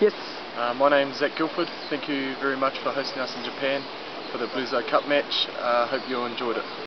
Yes. My name's Zac Guildford. Thank you very much for hosting us in Japan for the Blues Cup match. Hope you enjoyed it.